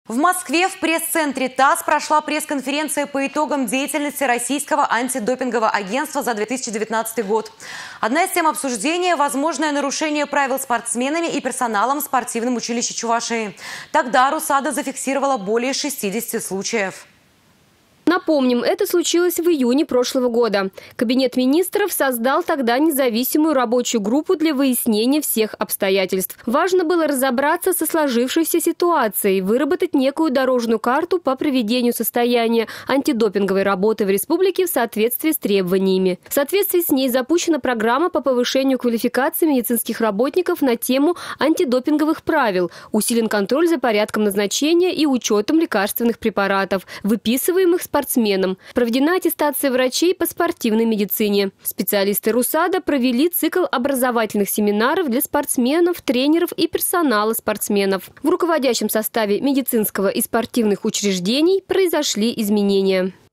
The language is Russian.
В Москве в пресс-центре ТАСС прошла пресс-конференция по итогам деятельности Российского антидопингового агентства за 2019 год. Одна из тем обсуждения – возможное нарушение правил спортсменами и персоналом в спортивном училище Чувашии. Тогда РУСАДА зафиксировала более 60 случаев. Напомним, это случилось в июне прошлого года. Кабинет министров создал тогда независимую рабочую группу для выяснения всех обстоятельств. Важно было разобраться со сложившейся ситуацией, выработать некую дорожную карту по приведению состояния антидопинговой работы в республике в соответствии с требованиями. В соответствии с ней запущена программа по повышению квалификации медицинских работников на тему антидопинговых правил, усилен контроль за порядком назначения и учетом лекарственных препаратов, выписываемых спортсменам. Проведена аттестация врачей по спортивной медицине. Специалисты РУСАДА провели цикл образовательных семинаров для спортсменов, тренеров и персонала спортсменов. В руководящем составе медицинского и спортивных учреждений произошли изменения.